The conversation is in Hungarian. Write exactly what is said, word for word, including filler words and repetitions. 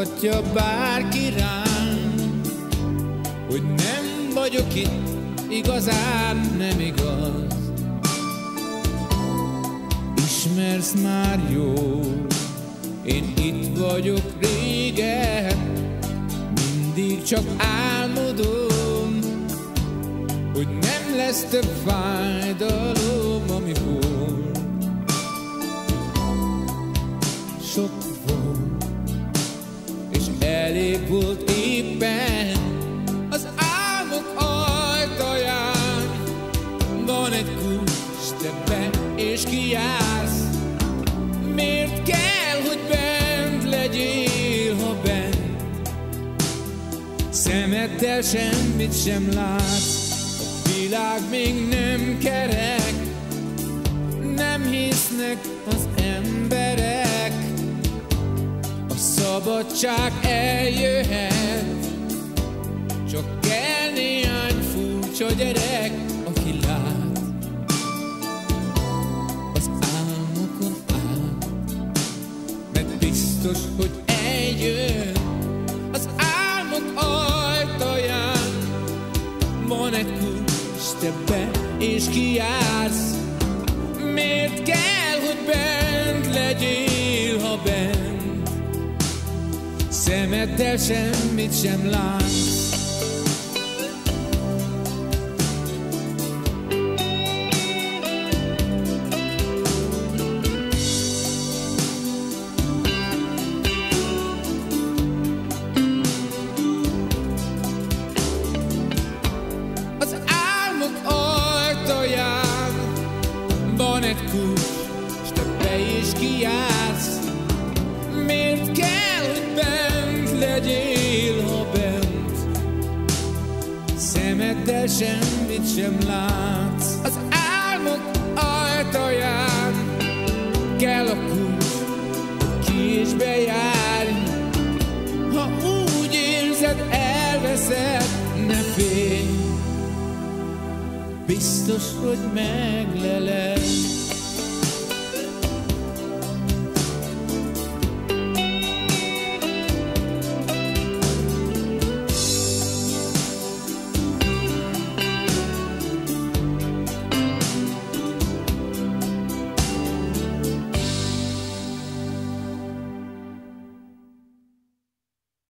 Mondhatja bárki rám, hogy nem vagyok itt, igazán nem igaz. Ismersz már jól, én itt vagyok régen, mindig csak álmodom, hogy nem lesz több fájdalom, ami volt. Sok volt, és elég volt éppen az álmok ajtaján. Van egy kulcs, te be és kijársz. Miért kell, hogy bent legyél, ha bent szemeddel semmit sem látsz? A világ még nem kerek, nem hisznek az emberek. A szabadság eljöhet, csak kell néhány furcsa gyerek, aki lát az álmokon át. Mert biztos, hogy eljön az álmok ajtaján. Van egy kulcs, te be és kijársz. Miért kell, hogy bent legyél, ha bent szemeddel semmit sem látsz? Az álmok ajtaján van egy kulcs, s te be is kijársz. Miért kell, hogy bent legyél, ha bent szemeddel semmit sem látsz? Az álmok ajtaján kell a kulcs, hogy ki is bejárj. Ha úgy érzed, elveszed, ne félj, biztos, hogy megleled.